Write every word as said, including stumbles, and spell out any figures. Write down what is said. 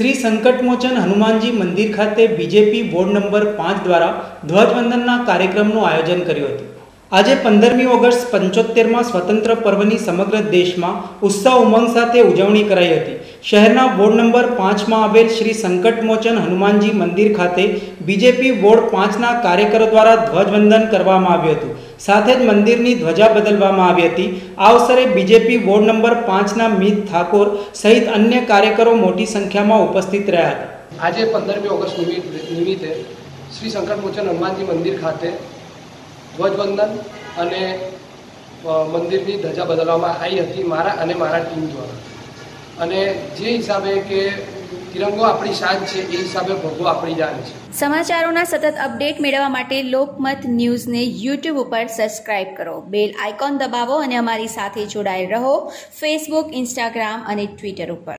શ્રી સંકટમોચન હનુમાનજી મંદિર ખાતે BJP ward number પાંચ દ્વારા ધ્વજવંદનના કાર્યક્રમનું આયોજન કર્યું હતું। આજે પંદરમી ઓગસ્ટ પંચોતેરમાં સ્વતંત્ર પર્વની સમગ્ર દેશમાં ઉત્સાહ ઉમંગ સાથે ઉજવણી કરાઈ હતી। શહેરના વોર્ડ નંબર પાંચમાં આવેલ શ્રી સંકટમોચન હનુમાનજી મંદિર ખાતે બીજેપી વોર્ડ પાંચના કાર્યકરો દ્વારા ધ્વજવંદન કરવામાં આવ્યું હતું। સાથે જ મંદિરની ધ્વજા બદલવામાં આવી હતી। આ અવસરે બીજેપી વોર્ડ નંબર પાંચના મિત ઠાકોર સહિત અન્ય કાર્યકરો મોટી સંખ્યામાં ઉપસ્થિત રહ્યા હતા। આજે પંદરમી ઓગસ્ટ નિમિત્તે શ્રી સંકટમોચન હનુમાનજી મંદિર ખાતે ધ્વજવંદન અને મંદિરની ધજા બદલવામાં આવી હતી મારા અને મારા ટીમ દ્વારા। અને જે હિસાબે કે તિરંગો આપણી શાન છે એ હિસાબે ભગવો આપણી જાન છે। સમાચારોના સતત અપડેટ મેળવવા માટે લોકમત ન્યૂઝને યુટ્યુબ ઉપર સબસ્ક્રાઇબ કરો, બેલ આઇકોન દબાવો અને અમારી સાથે જોડાયેલ રહો ફેસબુક, ઇન્સ્ટાગ્રામ અને ટ્વિટર ઉપર।